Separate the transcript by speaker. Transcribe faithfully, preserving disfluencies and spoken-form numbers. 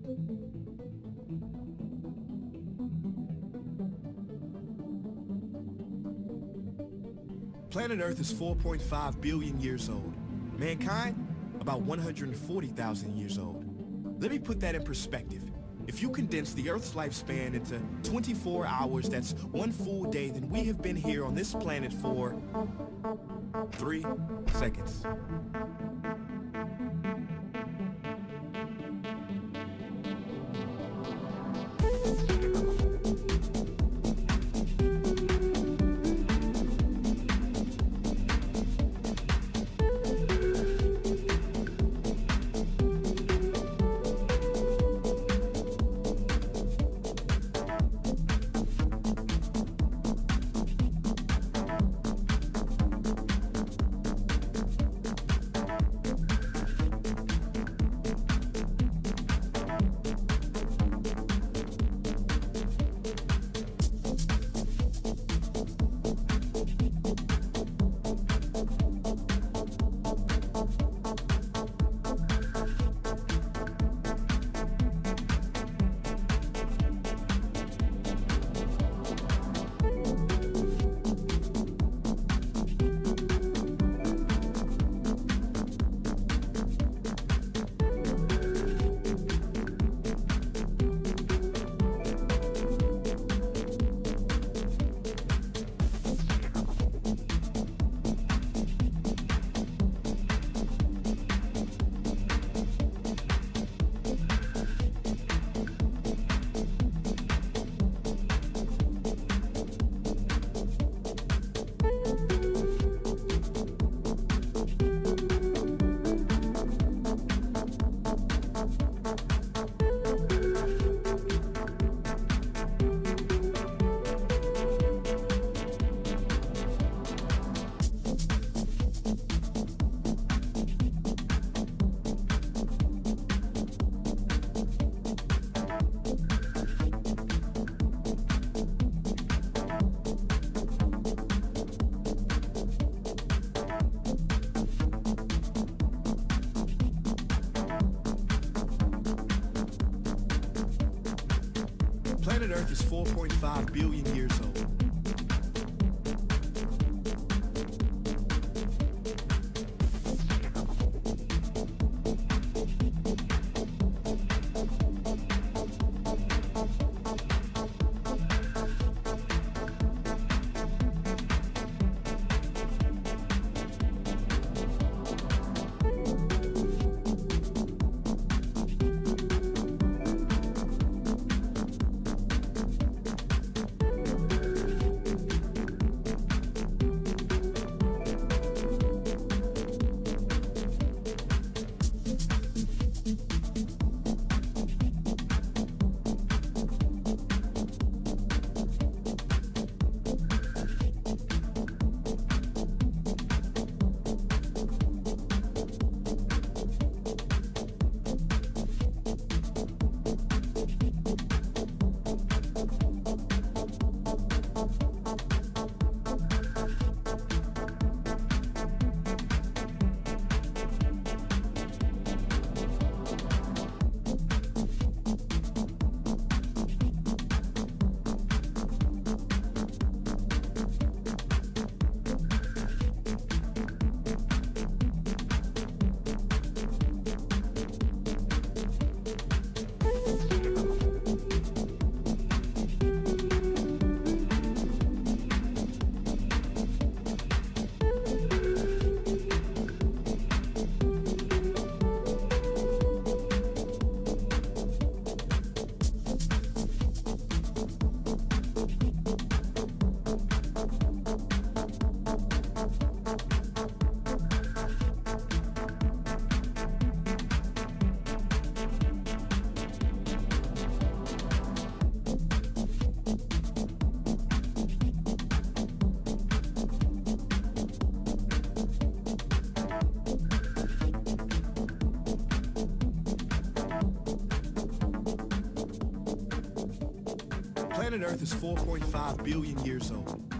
Speaker 1: Planet Earth is four point five billion years old. Mankind, about one hundred forty thousand years old. Let me put that in perspective. If you condense the Earth's lifespan into twenty-four hours, that's one full day, then we have been here on this planet for three seconds. Planet Earth is four point five billion years old. Planet Earth is four point five billion years old.